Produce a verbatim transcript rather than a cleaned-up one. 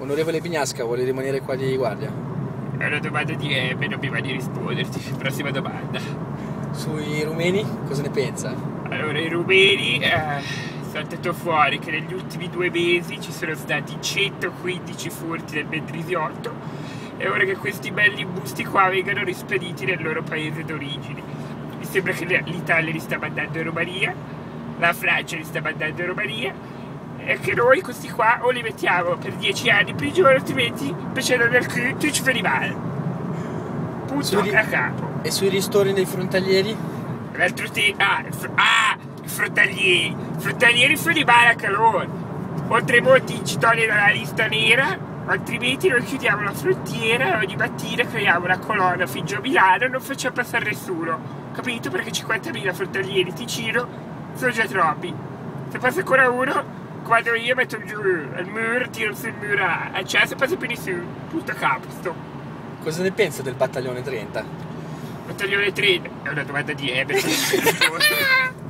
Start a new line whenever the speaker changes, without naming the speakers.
Onorevole Pignasca, vuole rimanere qua di guardia?
È una domanda di Emme, non mi va di risponderti. Prossima domanda.
Sui rumeni, cosa ne pensa?
Allora, i rumeni, eh, è saltato fuori che negli ultimi due mesi ci sono stati centoquindici furti del Mendrisiotto e ora che questi belli busti qua vengano rispediti nel loro paese d'origine. Mi sembra che l'Italia li sta mandando in Romania, la Francia li sta mandando in Romania, e che noi questi qua o li mettiamo per dieci anni in prigione, altrimenti facendo del culo tu ci fai male. Punto
Sui-
a capo.
E sui ristori dei frontalieri?
L'altro tempo, ah, il fr- ah, i frontalieri, i frontalieri fanno male anche loro. Oltremodo ci toglie dalla lista nera, altrimenti noi chiudiamo la frontiera e ogni mattina creiamo una colonna fin giù a Milano e non facciamo passare nessuno. Capito? Perché cinquantamila frontalieri Ticino sono già troppi. Se passa ancora uno, quando io metto giù il muro, tiro sul muro, a cioè se passa più nessuno, punto a capo, sto.
Cosa ne pensa del battaglione trenta?
Battaglione tre, è una domanda di Ebe.